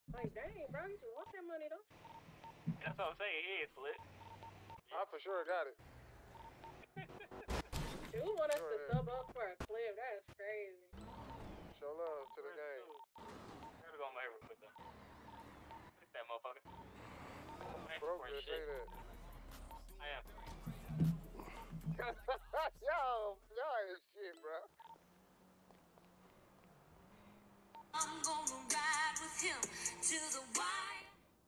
Like, dang, bro, you just want that money, though. That's what I'm saying. He ain't split. I for sure got it. You want us to sub up for a clip? That is crazy. Show love to the game. Gotta go on my head real quick though. Look at that motherfucker. Bro, just say that. I am. y'all is shit, bro. I'm gonna ride with him to the wire.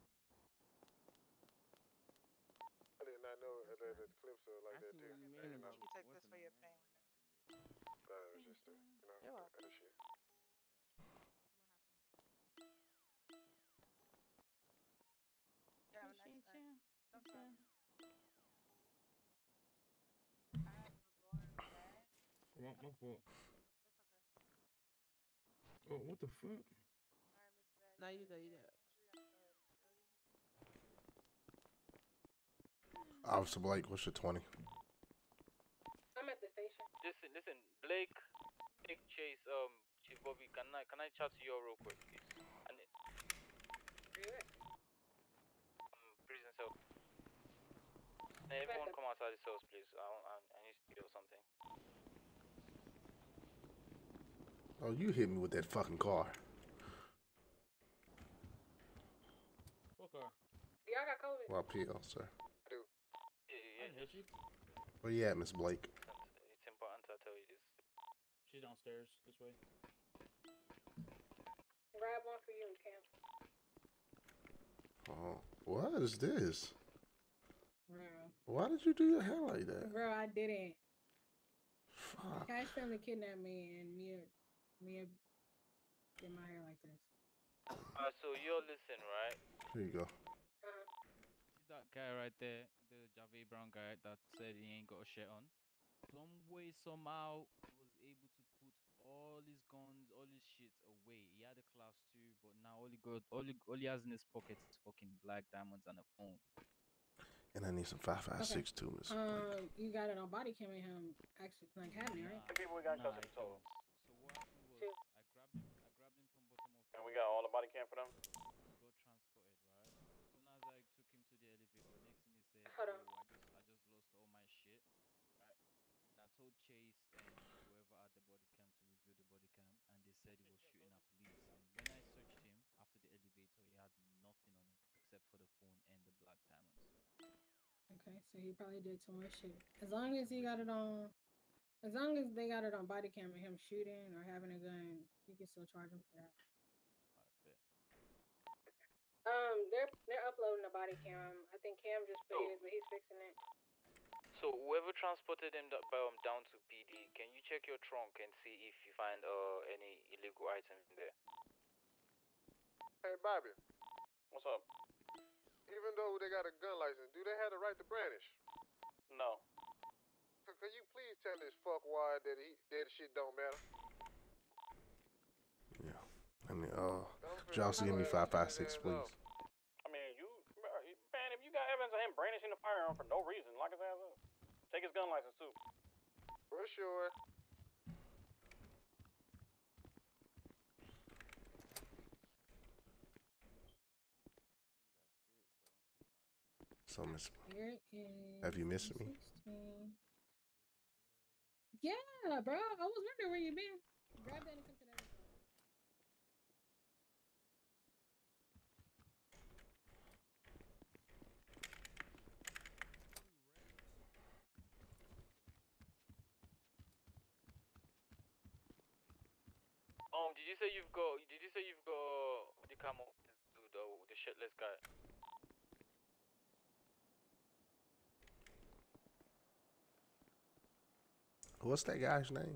I did not know that the clips are like that see too. what you mean about You can take this for your pain whenever you need it. It was just You're welcome. other shit. What happened? You have a nice night. No problem. I have a going bad. My fault. It's okay. Oh, what the fuck? Alright, Miss Bad. No, you good. You good. I'm sure you have to go ahead and fill you. Officer Blake, what's your 20? I'm at the station. Listen, Blake, Chase, Chief Bobby, can I chat to you real quick, please? I need Where you at? prison cell. Can everyone come outside the cells, please? I need to do something. Oh, you hit me with that fucking car. What car? Y'all got COVID? Well, PL, sir. I do. Yeah, Hit you? Where you at, Miss Blake? It's important to tell you this. She's downstairs. This way. Grab one for you, Cam. Oh, what is this? Bro. Why did you do your hair like that? Bro, I didn't. Fuck. Cash family kidnapped me and Mia did my hair like this. So you'll listen, right? Here you go. That guy right there, the Javi Brown guy that said he ain't got a shirt on. Some way, somehow, he was able to put all his guns, all his shit away. He had a class 2, but now all he has in his pocket is fucking black diamonds and a phone. And I need some 5.56 too, Miss Blake. You got it on body cam and him actually like had me, right? People we got Nah, custody I told. don't. So what happened was I grabbed him from bottom of. And we got all the body cam for them. Got transported, right? As soon as I took him to the elevator, next thing he said, Hold on. I just lost all my shit, right? And I told Chase and whoever had the body cam to review the body cam, and they said he was shooting at police. And when I searched him after the elevator, he had nothing on him except for the phone and the black diamonds. Okay, so he probably did some more shit. As long as he got it on, as long as they got it on body cam and him shooting or having a gun, you can still charge him for that. I bet. They're uploading the body cam. I think Cam just put his, but he's fixing it. So whoever transported him down to PD, can you check your trunk and see if you find any illegal items in there? Hey, Bobby. What's up? Even though they got a gun license, do they have the right to brandish? No. So can you please tell this fuckwad that that shit don't matter? Yeah. I mean, Johnson, give me 5.56, please. I mean, man, if you got evidence of him brandishing the firearm for no reason, lock his ass up. Take his gun license too. For sure. So, Miss, Here is have you missed me? 16. Yeah, bro. I was wondering where you been. Grab that and come to that. Did you say you've got the camo, the shitless guy? What's that guy's name?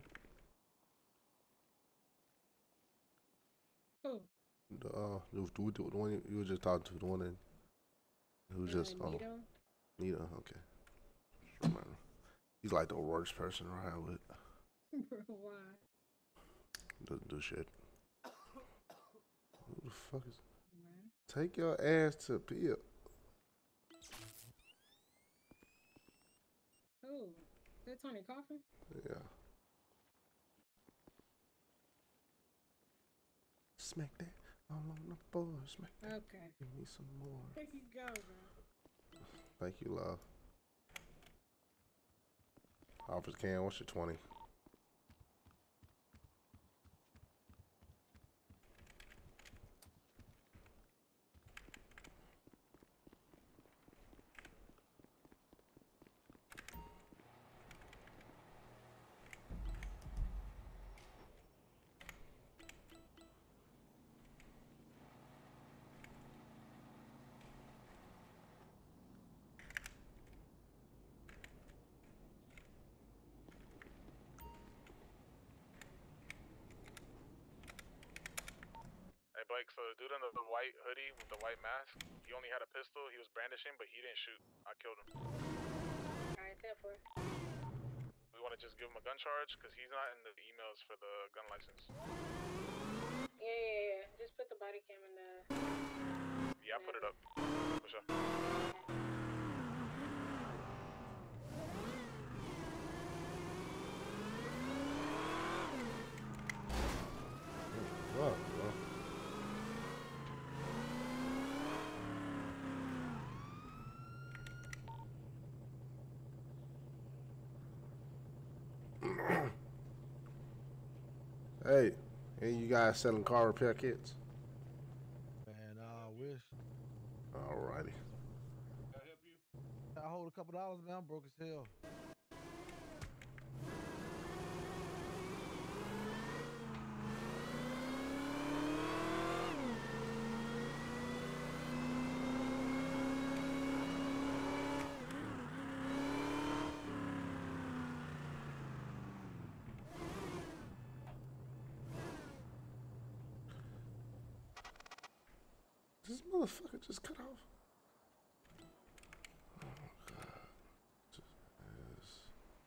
Who? The one you were just talking to, the one who was just Nito? Nita, okay. Remember. He's like the worst person around with. Bro, why? Doesn't do shit. Who the fuck is? Man. Take your ass to Peel. Who? Is that Tony Coffin? Yeah. Smack that. All on the boys, man. Okay. Give me some more. There you go, bro. Thank you, love. Officer Cam, what's your 20? Hey, Blake, so the dude in the white hoodie with the white mask, he only had a pistol, he was brandishing, but he didn't shoot. I killed him. Alright, 10-4. We want to just give him a gun charge, because he's not in the emails for the gun license. Yeah. Just put the body cam in the. Yeah, I put it up. For sure. Fuck, bro. Hey, you guys selling car repair kits? Man, I wish. Alrighty. Can I help you? I hold a couple dollars, man. I'm broke as hell. This motherfucker just cut off. Oh, God. Just is.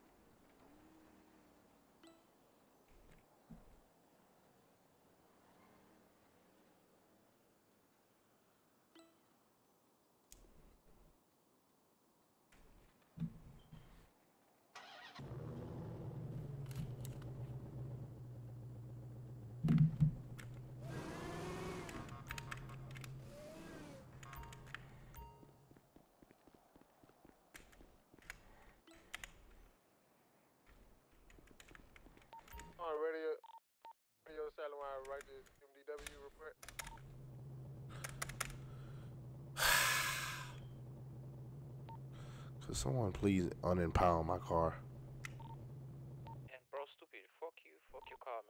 Radio satellite, write this MDW report. Could someone please unempower my car? And bro, stupid. Fuck you. Fuck your car,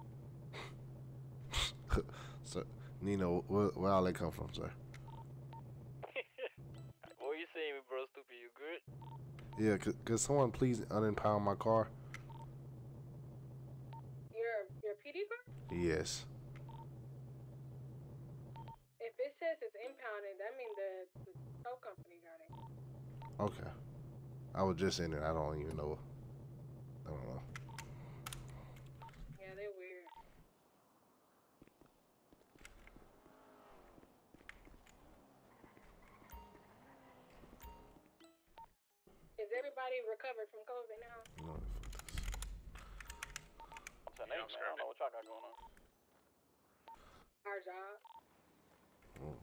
man. So, Nino, where all they come from, sir? What are you saying, bro, stupid? You good? Yeah, could someone please unempower my car? Your PD car? Yes. If it says it's impounded, that means the tow company got it. Okay. I was just in it. I don't even know. I don't know. Yeah, they're weird. Is everybody recovered from COVID now? No, What's her name, man? I don't know what y'all got going on. Our job. oh.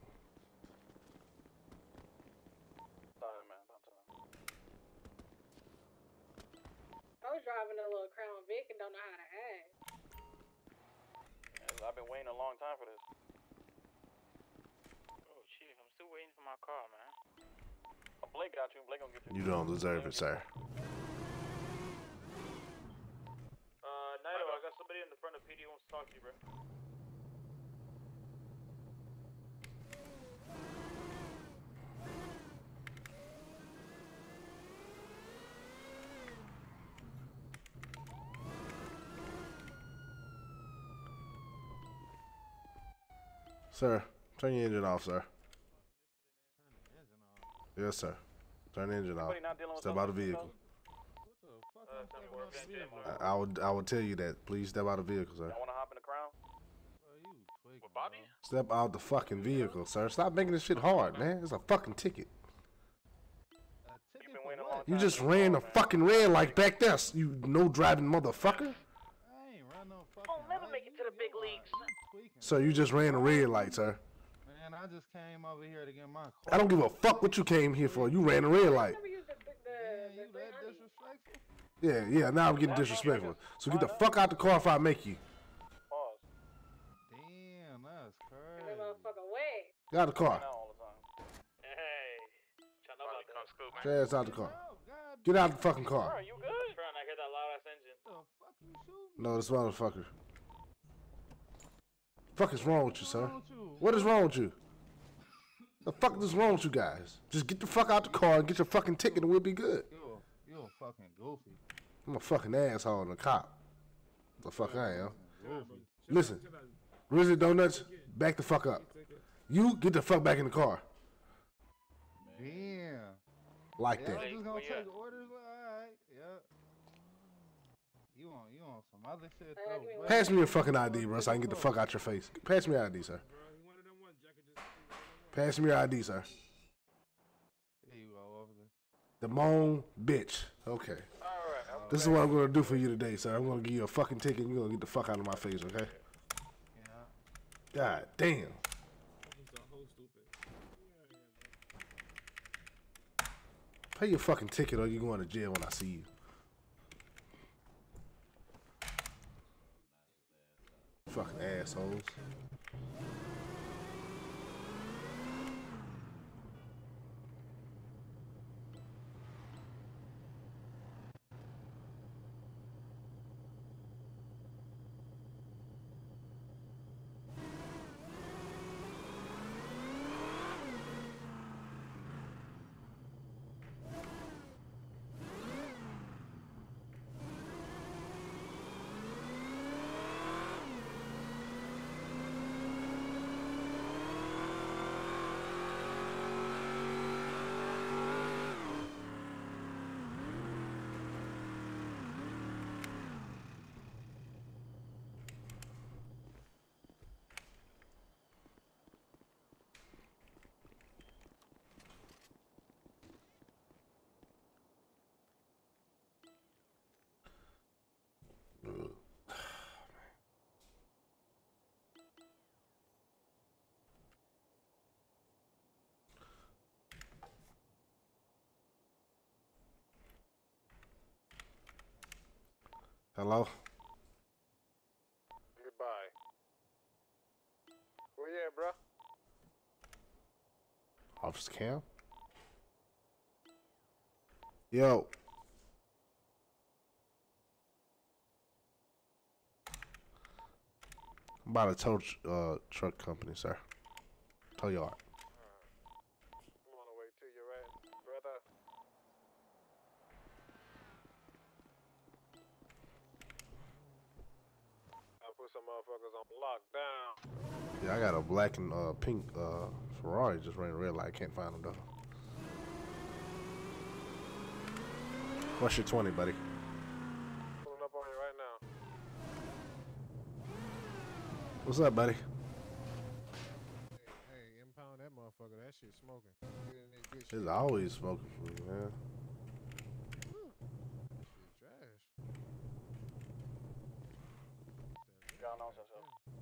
Sorry, man. About time. I was driving a little Crown Vic and don't know how to act. Yeah, I've been waiting a long time for this. Oh, chief, I'm still waiting for my car, man. Oh, Blake got you. Blake gonna get you. You don't deserve it, sir. Naito, I got somebody in the front of PD who wants to talk to you, bro. Sir, turn your engine off, sir. Turn the engine off. Yes, sir. Turn the engine off. Somebody not dealing with Step out of the something, vehicle. What the fuck? tell I'm me stepping where out the Van vehicle. Jam at. I would tell you that. Please step out of the vehicle, sir. Y'all wanna hop in the Crown? Bro, you tweaking, With Bobby? bro. Step out the fucking vehicle, sir. Stop making this shit hard, man. It's a fucking ticket. A ticket You've been for waiting a what? long You time. just ran the fucking red light back there, you no driving motherfucker. I ain't run no fucking Oh, never light. make it to the big leagues. You tweaking. Sir, you just ran a red light, sir. Man, I just came over here to get my car. I don't give a fuck what you came here for. You ran a red light. Man, you that disrespectful? Yeah, now I'm getting disrespectful. So get the fuck out the car if I make you. Pause. Damn, that's Get crazy. that motherfucker away. Get out the car. Hey, trying to know about that. Scoop, man. Get your ass out the car. Oh, God, Get out the fucking car. Bro, you good? Trying to hear that loud ass engine. the fuck you shooting? No, this motherfucker. Fuck is wrong with you, sir? What's wrong with you? What is wrong with you? The fuck is wrong with you guys? Just get the fuck out the car and get your fucking ticket and we'll be good. You a fucking goofy. I'm a fucking asshole and a cop. The fuck I am. Goofy. Listen, Grizzly Donuts, back the fuck up. You get the fuck back in the car. Damn. Like Y'all that. just gonna Where you at? take orders? Alright, yeah. You on some other shit give me though. one. Pass me your fucking ID, bro, so I can get the fuck out your face. Pass me your ID, sir. Pass me your ID, sir. There you go over there. The moan bitch. Okay. Alright, This is what I'm gonna do for you today, sir. I'm gonna give you a fucking ticket and you're gonna get the fuck out of my face, okay? Yeah. God damn. Pay your fucking ticket or you're going to jail when I see you. Fucking assholes. Hello? Goodbye. Where you at, bro? Officer Cam? Yo. I'm about to tow truck company, sir. Tow yard. I'm on the way to you, right, brother? I put some motherfuckers on lockdown. Yeah, I got a black and pink Ferrari just ran a red light. I can't find them though. What's your 20, buddy? Pulling up on you right now. What's up, buddy? Hey, impound that motherfucker. That shit smoking. Good in that good shit. It's always smoking for me, man. Shit trash. Y'all know so.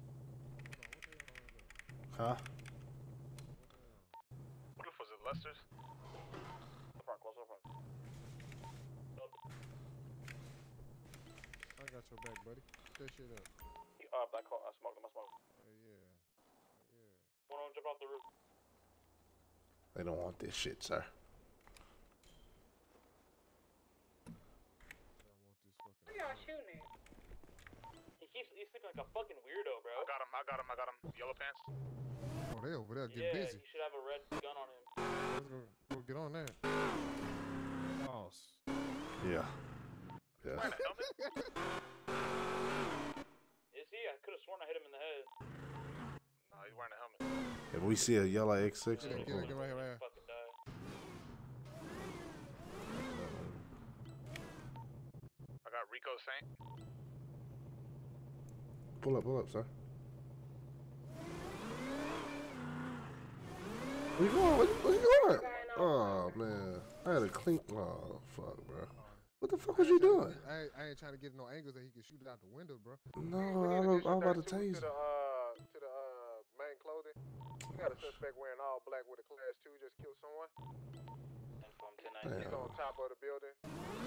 Huh? What if was it Lester's? Front, close up front. I got your back, buddy. Put that shit up. That car, I smoked him, Yeah. One of them jump off the roof. They don't want this shit, sir. I don't want this fucking. Who y'all shooting at? He's looking like a fucking weirdo, bro. I got him. Yellow pants. Oh, they over there. Get Yeah, busy. he should have a red gun on him. Let's go get on that. Boss. Yeah. Yeah. Wearing a helmet? Is he? I could have sworn I hit him in the head. No, he's wearing a helmet. If we see a yellow X6, Get right here, right here. Fucking die. I got Rico Saint. pull up, sir. Where you going? Where you going? Oh man, I had a clean. Oh fuck, bro. What the fuck was you doing? I ain't trying to get no angles that he can shoot it out the window, bro. No, I'm about to tell you. To the Got a suspect wearing all black with a class 2 just killed someone. Inform He's 1090. on top of the building.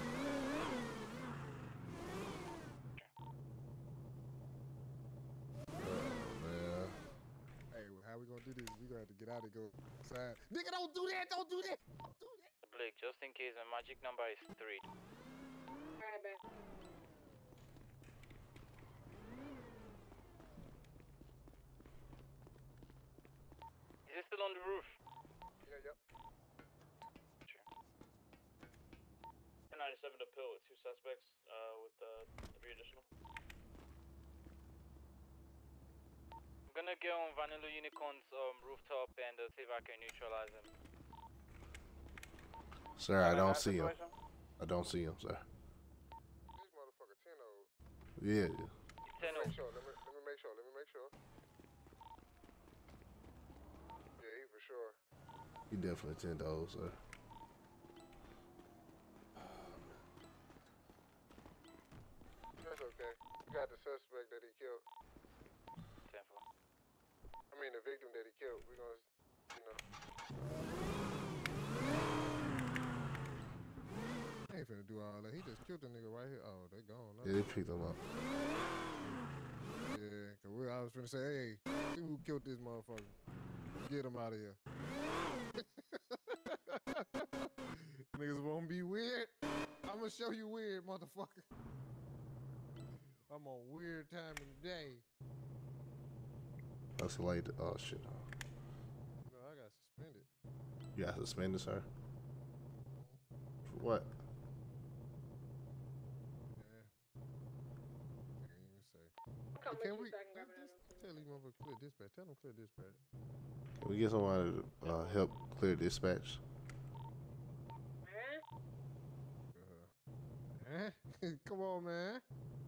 Man. Hey, how we gonna do this? We gonna have to get out and go outside. Nigga, don't do that! Don't do that! Don't do that! Blake, just in case, my magic number is 3. Alright, man. Is he still on the roof? Yeah, yep. 97 to pill with 2 suspects, with 3 additional. I'm gonna get on Vanilla Unicorn's rooftop and see if I can neutralize him. Sir, I don't see him. I don't see him, sir. This motherfucker 10-0. Yeah. 10 Make sure. Let me make sure. Let me make sure. Yeah, he for sure. He definitely 10 those, sir. That's okay. We got the suspect that he killed. 10-4. I mean, the victim that he killed. We're gonna, you know. I ain't finna do all that. He just killed the nigga right here. Oh, they gone now. Yeah, they picked him up. Yeah, cause I was finna say, hey, see who killed this motherfucker. Get him out of here. Niggas won't be weird. I'ma show you weird, motherfucker. I'm on weird time of the day. That's late. Oh, shit. No, I got suspended. You got suspended, sir? For what? Yeah. Can't even say. Come Hey, with you so I can grab another one. tell these motherfuckers clear dispatch. Tell them clear dispatch. Can we get somebody to help clear dispatch? Man, Come on, man.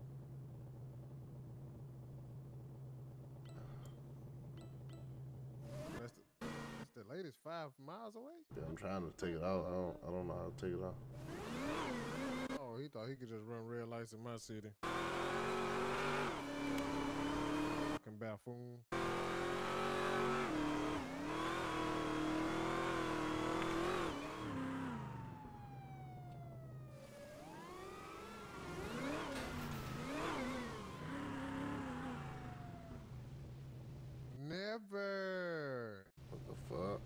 That's the latest 5 miles away. Yeah, I'm trying to take it out. I don't know how to take it out. Oh, he thought he could just run red lights in my city. Fucking buffoon. Never. What the fuck?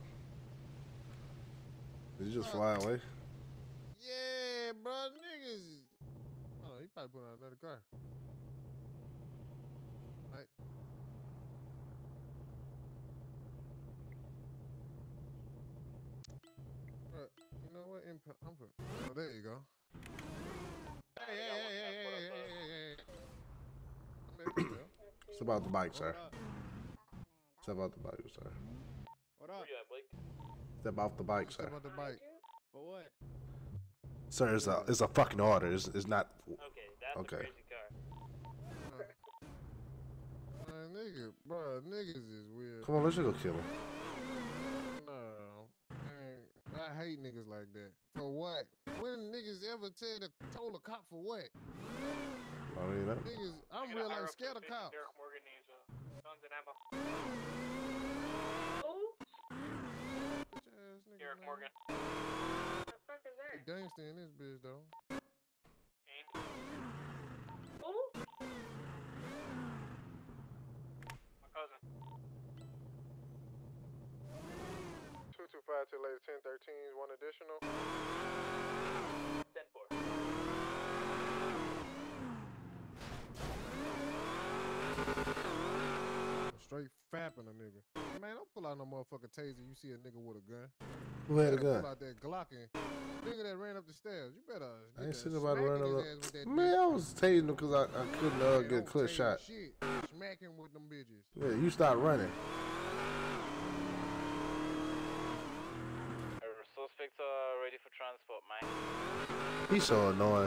Did you just fly away? Yeah, bro, niggas. Oh, he probably put on another car. Right. But you know what? I'm from. Oh, there you go. Hey. It's about the bike, sir. It's about the bike, sir. What up? Where you at, Blake? Step off the bike, sir. About the bike. For what? Sir, it's a fucking order. It's not. Okay, that's Okay. a crazy car. Niggas is weird. Come on, let's just go kill him. No, man, I hate niggas like that. For what? When niggas ever told a cop for what? I mean, that, Niggas, I'm real like scared of cops. Derek Morgan needs guns and ammo. who? Bitch ass nigga, Derek man. Morgan. What the fuck is They that? gangster in this bitch though. Who? My cousin. 225 to later 1013 is one additional. 10-4. Straight fapping a nigga. Man, don't pull out no motherfucking taser. You see a nigga with a gun. who had a Pull gun? out that Glock and nigga that ran up the stairs. You better. I ain't get seen that nobody smacking run his up. ass with that Man, I was tasing him because I couldn't Man, get a don't clear tase shot. Shit. Smack him with them bitches. Yeah, you stop running. Suspects are ready for transport, man. He's so annoying. Alright,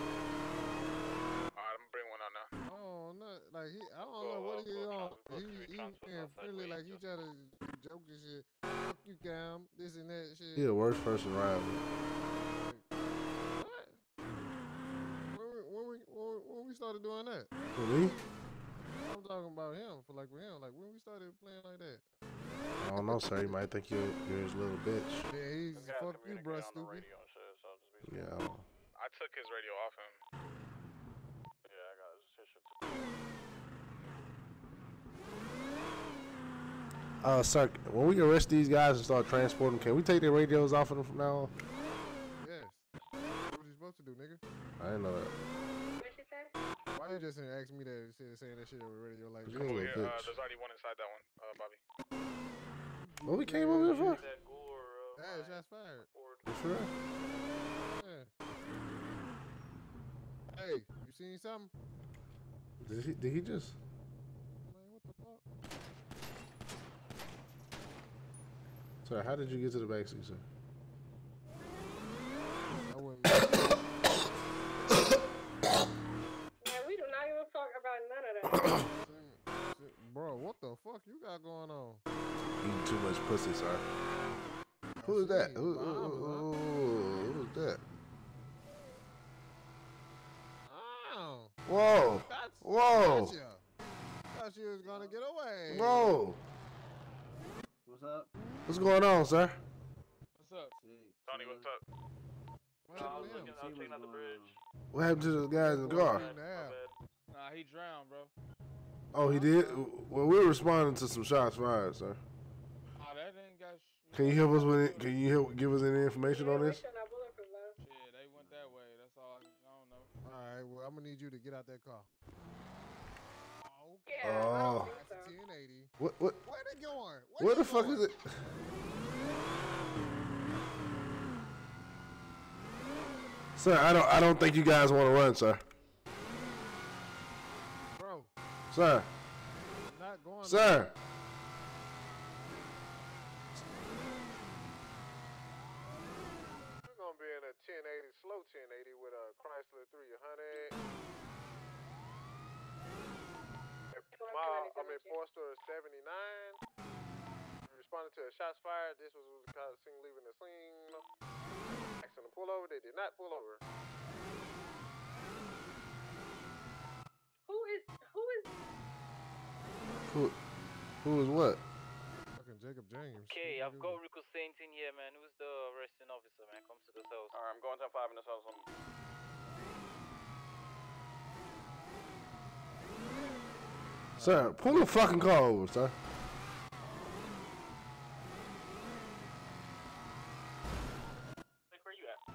I'm gonna bring one out now. Oh, no, like I don't know what he on. He being friendly, like he try to joke and shit. Fuck you, Cam. This and that shit. He the worst person around. What? When we started doing that? For me? I'm talking about him. For like with him, like when we started playing like that. I don't know, sir. He might think you're his little bitch. Yeah, he's This guy's fuck you, communicating bro, on the stupid. radio and shit, so I'll just be Yeah. I don't know. I took his radio off him. Yeah, I got his shit. Sir, when we arrest these guys and start transporting, can we take their radios off of them from now on? Yes. What you supposed to do, nigga? I didn't know that. What she said? Why you just didn't ask me that shit, saying that shit over the radio like You that? a Oh little yeah, bitch. there's already one inside that one, Bobby. What we came over here for? Hey, shots fired. You sure? Yeah. Hey, you seen something? Did he just? Man, what the fuck? Sir, how did you get to the backseat, sir? I wouldn't. Man, we do not give a fuck about none of that. Bro, what the fuck you got going on? Eating too much pussy, sir. Who is that? Who is that? Oh. Whoa! Whoa! Gotcha. Thought you was gonna get away. Whoa! What's up? What's going on, sir? What's up? Tony, what's up? What happened to him? I was cleaning out the bridge. What happened to the guys in the car? Nah, he drowned, bro. Oh, he did? Well, we're responding to some shots fired, sir. Oh, that ain't got Can you help us with it? Can you help give us any information on this? shit, they went that way. That's all I don't know. Alright, well, I'm gonna need you to get out that car. Okay. Yeah, I don't Oh. think so. That's a 1080. What? Where they going? Where the fuck is it? Sir, I don't think you guys want to run, sir. Bro, Sir, I'm not going. sir. We're gonna be in a 1080, slow 1080 with a Chrysler 300. I'm in Forster 79. Responding to a shots fired. This was kind of seen leaving the scene. Asking to pull over. They did not pull over. Who is Who is what? Fucking Jacob James. Okay, I've got Rico Saint in here, man. Who's the arresting officer, man? Comes to the cells. Alright, I'm going 10-5 in the cells. Sir, pull the fucking car over, sir. Where you at?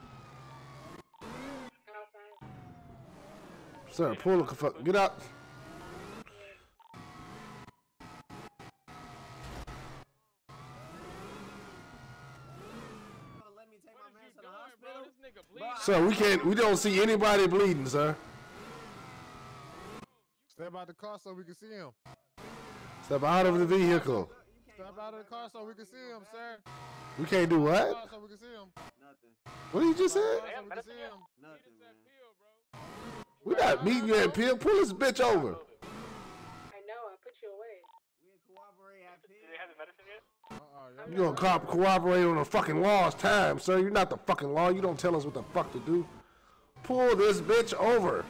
outside? Sir, pull the fuck. Get out. Sir, we don't see anybody bleeding, sir. Step out the car so we can see him. Step out of the vehicle. Step out of the car so we can see him, sir. We can't do what? Car so we can see him. What did you just say? So we can see him. Nothing, man. We're not meeting you at Peel. Pull this bitch over. I know, I put you away. We cooperate at Do they have the medicine yet? Uh-uh, You gonna cooperate on the fucking law's time, sir. You're not the fucking law. You don't tell us what the fuck to do. Pull this bitch over.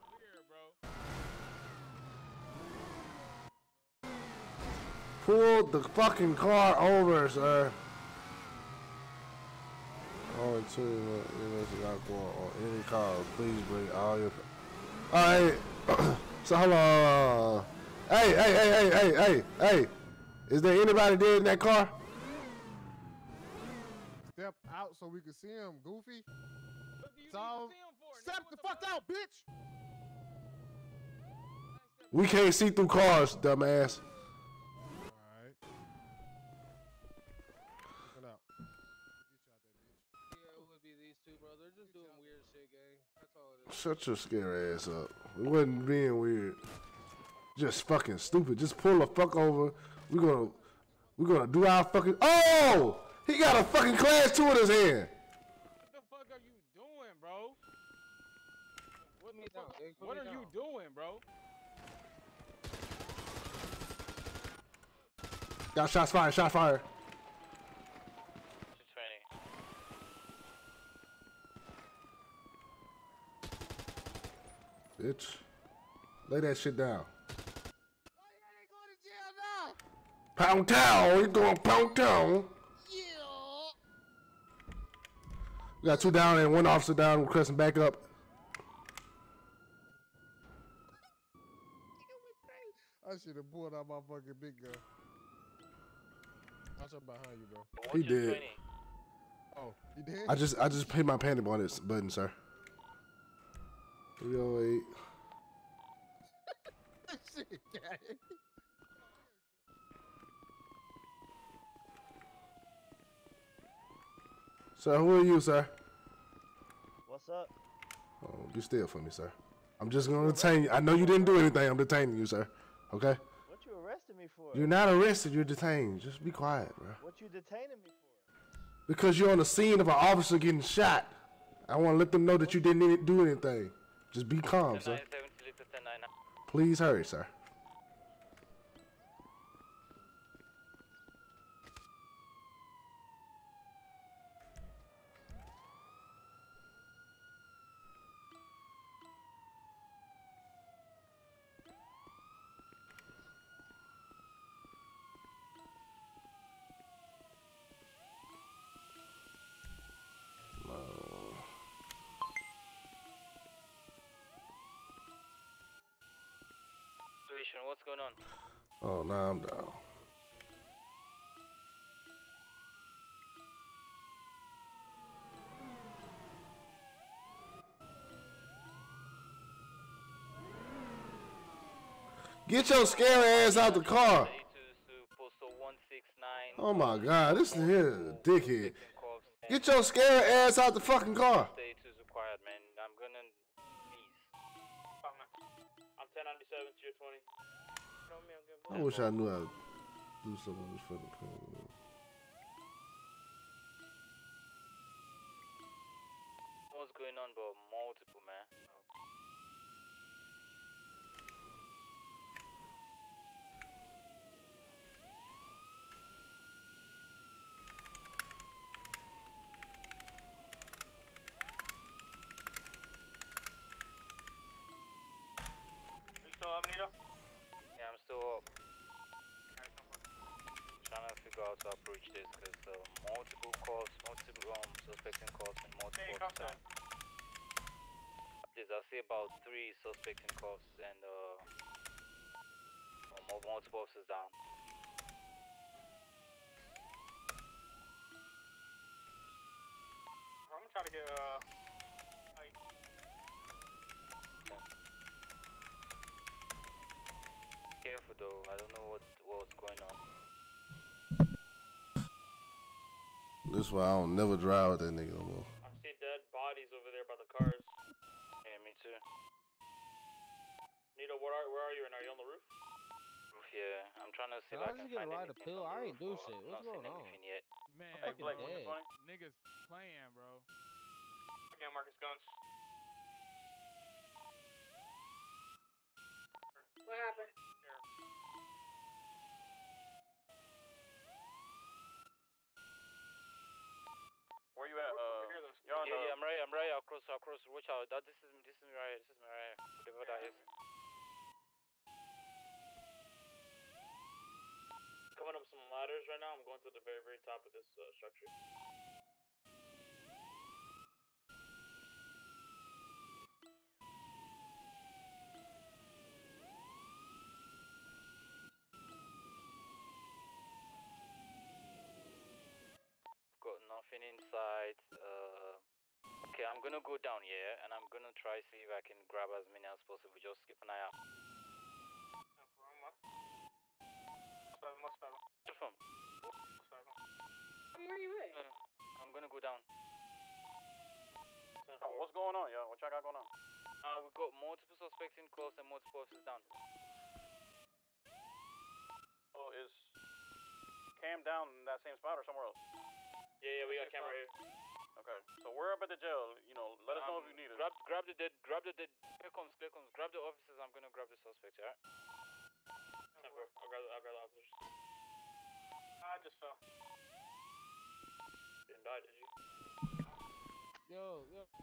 Pull the fucking car over, sir. Only two units are not going on any cars. Please bring all your. Alright. So hold on. Hey. Is there anybody dead in that car? Step out so we can see him, Goofy. So, step the fuck out, bitch. We can't see through cars, dumbass. Alright. Get out. Yeah, it would be these two, bro. They're just doing weird shit, gang. That's all it is. Shut your scary ass up. We wasn't being weird. Just fucking stupid. Just pull the fuck over. We're gonna do our fucking. Oh! He got a fucking class 2 in his hand. What the fuck are you doing, bro? What are you doing, bro? Got shots fired. Shot fired. 220. Bitch. Lay that shit down. Pound town. He going pound town. We got 2 down and 1 officer down. Requesting backup. I should have pulled out my fucking big gun. Watch out behind you, bro. He did. Oh, he did? I just hit my panic button, sir. 308. Shit, got it. Sir, who are you, sir? What's up? Oh, be still for me, sir. I'm just gonna detain you. I know you didn't do anything. I'm detaining you, sir. Okay? What you arresting me for? You're not arrested. You're detained. Just be quiet, bro. What you detaining me for? Because you're on the scene of an officer getting shot. I want to let them know that you didn't do anything. Just be calm, sir. Please hurry, sir. What's going on? Oh, nah, I'm down. Get your scary ass out the car. Oh my God, this is here, dickhead. Get your scary ass out the fucking car. I'm gonna I'm 1097 to your 20. I wish I knew how to do something with this fucking car. What's going on, bro? Multiple, man. You still up, Nito? Yeah, I'm still up. Trying to figure out how to approach this because multiple calls, multiple suspecting calls and multiple officers. Please, I see about 3 suspecting calls and multiple officers down. I'm trying to get careful though. I don't know what's going on. This is why I don't never drive with that nigga no more. I see dead bodies over there by the cars. Yeah, me too. Nito, where are you? And are you on the roof? Roof, yeah. I'm trying to see if I can find anything. Pill. I ain't do shit. What's going on? Yet. Man, Okay, bro, Blake, niggas playing, bro. Yeah, Marcus Guns. What happened? Where you at? You're on yeah, I'm right across. Watch out. This is me right. Whatever that is. Coming up some ladders right now. I'm going to the very, very top of this structure. Got nothing inside. Okay, I'm gonna go down here and I'm gonna try see if I can grab as many as possible. Just keep an eye out. Where you at? I'm gonna go down. What's going on, yo? What y'all got going on? We've got multiple suspects in close and multiple officers down. Oh, is Cam down in that same spot or somewhere else? Yeah, we got camera here. Okay, so we're up at the jail. You know, let us know if you need it. Grab the dead. Here comes. Grab the officers. I'm gonna grab the suspects. Alright. I'll grab the officers. I just fell. Didn't die, did you? Yo.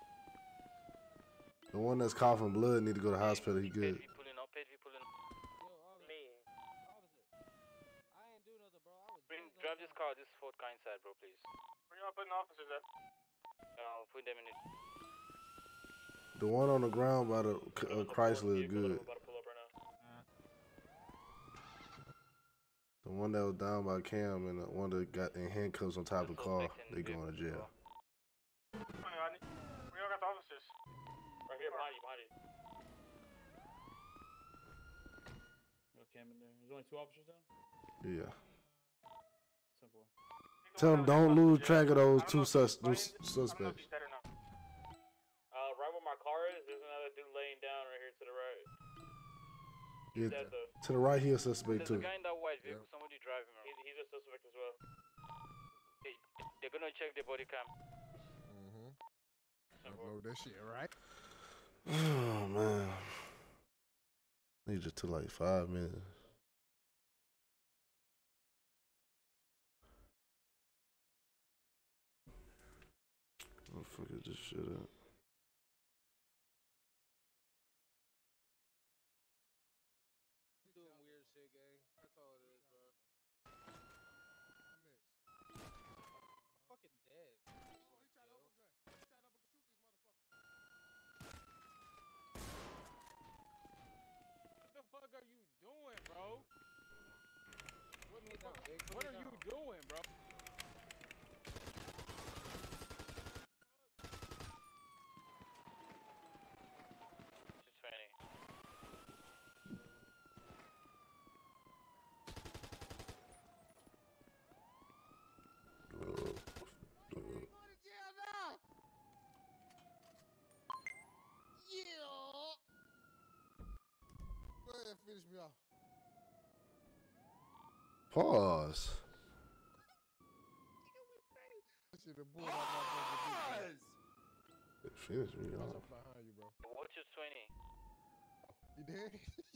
The one that's coughing blood need to go to the hospital. He good. Pulling up. Yo, officer. I ain't do nothing Fort Kind side, bro, please. Where y'all putting officers at? Put them in it. The one on the ground by the Chrysler is good. About to pull up right now. The one that was down by Cam and the one that got in handcuffs on top of the car, they going to jail. Where y'all got the officers? Right here, behind you, No Cam in there. There's only 2 officers down? Yeah. Simple. Tell them don't lose track of those two suspects. Right where my car is, there's another dude laying down right here to the right. Yeah, to the right here, suspect There's too. a guy in that white vehicle, somebody driving around. He's a suspect as well. They're gonna check the body cam. Upload that shit, right? Oh man, they just took like 5 minutes. What the fuck is this shit at? Doing weird shit, gang. That's all it is, bro. Fucking dead. Oh, he tried to open gun. He tried to shoot these motherfuckers. What the fuck are you doing, bro? What are you doing, bro? Go ahead, finish me off. Pause. Shit, the bull out my fucking Finish me dick. off. I'm behind you, bro. What's your 20? You dead?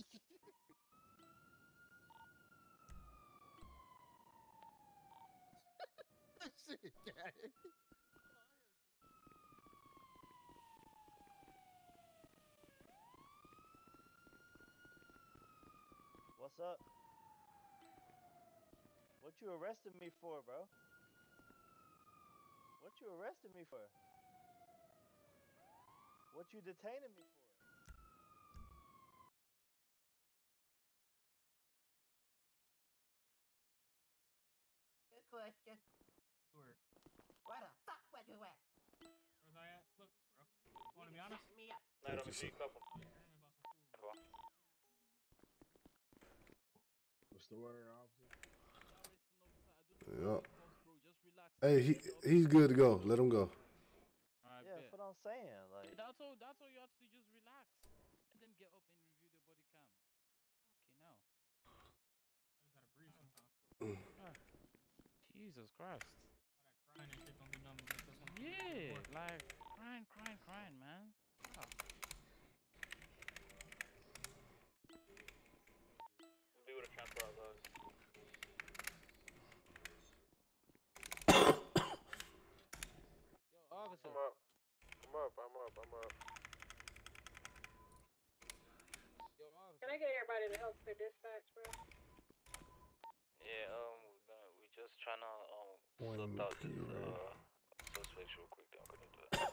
Shit, got it. What's up? What you arresting me for, bro? What you arresting me for? What you detaining me for? Good question. Where? Where the fuck was you at? Where's I at? Look, bro. Wanna be honest? Set me up. Light on me, see, couple. What's the word, officer? Yup. Hey, he's good to go. Let him go. Alright, Yeah, that's what I'm saying. Like, that's all you have to do, just relax. Let them get up and review the body cam. Okay, now. I just gotta breathe sometimes. Jesus Christ. All that crying and shit don't do nothing with this one. Yeah, like, crying, man. Oh. Do what a transfer does. Yo, officer. I'm up. Yo, officer. Can I get everybody to help with dispatch, bro? Yeah, we just trying to sort out these suspects real quick. Then I'm gonna do that.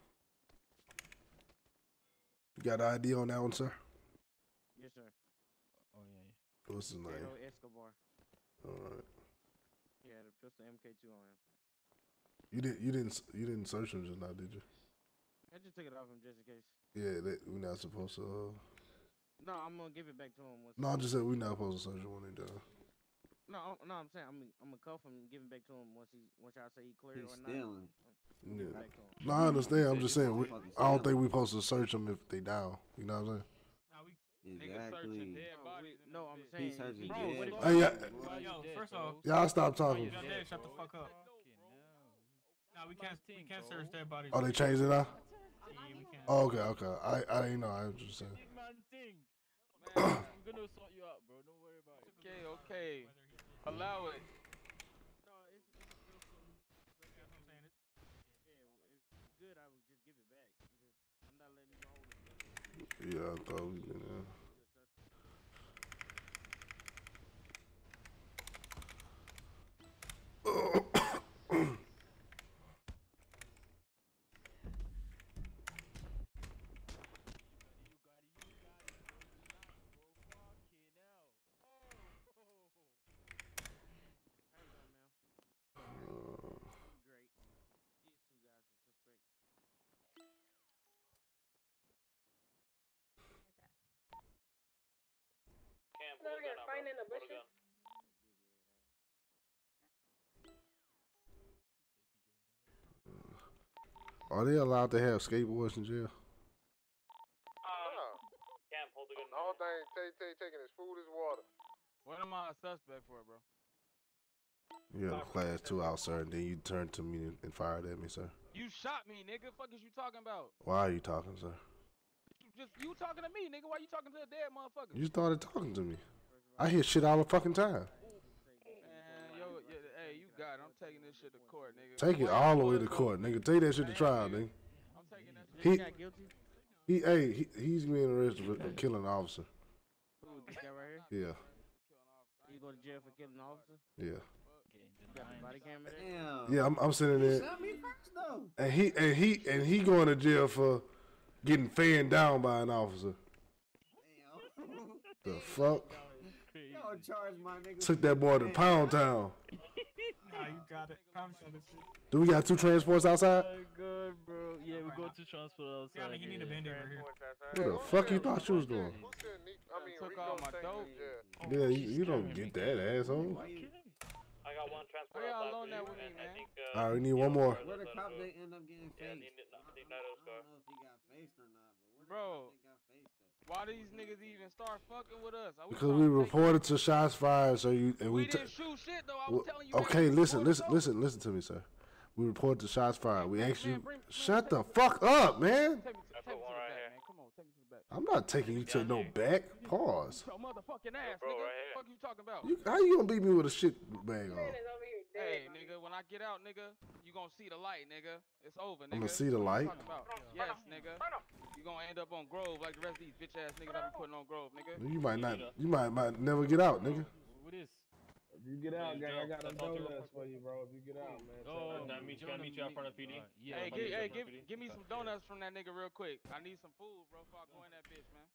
You got an ID on that one, sir? Yes, sir. Oh yeah. What's his name? Pedro Escobar. All right. He had a pistol MK2 on him. You didn't search him just now, did you? I just took it off him just in case. Yeah, we're not supposed to. No, I'm gonna give it back to him once. No, I just said we're not supposed to search him when they done. No, I'm saying I'm gonna cuff him and give him back to him once y'all say he clear He's or not. stealing. Give it Yeah. back to him. No, I understand. I'm just saying. I don't think we're supposed to search them if they down. You know what I'm saying? Exactly. No, I'm saying. He's searching Bro, dead. Hey, yeah. Yo, first off, Y'all stop talking. you're dead. Shut the fuck up. Nah, we can't search dead bodies. Oh, they changed it now? Yeah, we can't. Oh, okay. I didn't know. I was just saying. Big man thing. Man, I'm gonna sort you out, bro. Don't worry about it. Okay. Allow it. No, it's that's what I'm saying. Yeah, if it's good, I would just give it back. I'm not letting you hold it. Yeah, I thought we did that. Fighting in the bushes. Are they allowed to have skateboards in jail? Cam, hold the gun. The whole thing, taking his food, his water. What am I a suspect for, bro? You had a class 2 out, sir, and then you turned to me and fired at me, sir. You shot me, nigga. Fuck is you talking about? Why are you talking, sir? You talking to me, nigga. Why you talking to a dead motherfucker? You started talking to me. I hear shit all the fucking time. Man, hey, you got it. I'm taking this shit to court, nigga. Take it all the way to court, nigga. Take that shit to trial, nigga. I'm taking that shit. Got guilty? He's being arrested for killing an officer. Who, this guy right here? Yeah. You go to jail for killing an officer? Yeah. You got the body camera there? Damn. Yeah, I'm sitting there. Shot me first though. And he going to jail for getting fanned down by an officer. Damn. The fuck? Y'all charge my nigga. Took that boy to Pound Town. Nah, you got it. I'm sure this shit. Do we got 2 transports outside? Good, bro. Yeah, we go to transport Yeah, I outside. mean, you need a band over here. What the fuck you thought you was doing? Took all my dope. Yeah, you don't get that, asshole. I got one transport. Why y'all loan that with me, man? All right, we need one more. Where the cop they end up getting faced? I need I don't know if he got faced or not, but where the Bro. cop they got faced at? Why these niggas even start fucking with us? Are we Because trying we to take- reported to shots fired, so We didn't shoot shit though. I was telling you. okay, listen to me, sir. We reported to shots fired. We asked you, shut the fuck up, man. Take me to the back, man. Come on, take me to the back. I'm not taking you to no back. Pause. Your motherfucking ass, nigga. What the fuck you talking about? How you gonna beat me with a shit bag on? Hey, nigga, when I get out, nigga, you gonna see the light, nigga. It's over, nigga. I'ma see the What you light? talking about? Yes, nigga. You gonna end up on Grove like the rest of these bitch ass niggas I be putting on Grove, nigga. You might not. You might never get out, nigga. What is? If you get out, gang, I got them donuts for you, bro. If you get out, man. Oh, Can I meet you out front of PD? Yeah. Hey, give me some donuts from that nigga real quick. I need some food, bro, before I go in that bitch, man.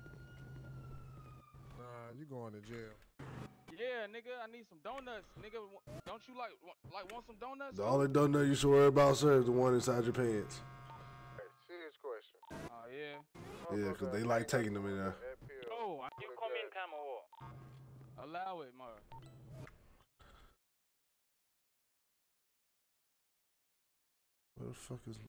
Nah, you going to jail. Yeah, nigga, I need some donuts, nigga. Don't you like want some donuts? The only donut you should worry about, sir, is the one inside your pants. Serious question. Oh yeah. Yeah, because they like taking them in there. Oh, You come in, Cam, or what? allow it, Mar. Where the fuck is